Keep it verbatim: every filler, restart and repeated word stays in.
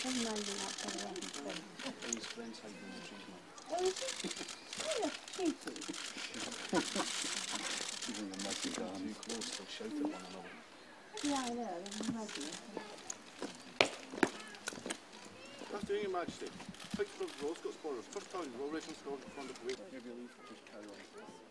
His friends hide in the trees, man. Oh, is it? Oh, that's cheeky. Even the muggy down. Too close, they'll shout at one another. Yeah, I know, it's muggy. What's doing, Your Majesty? Picture of Rose got spoilers. First time, roll racing squad in front of the way. Maybe leave, just carry on.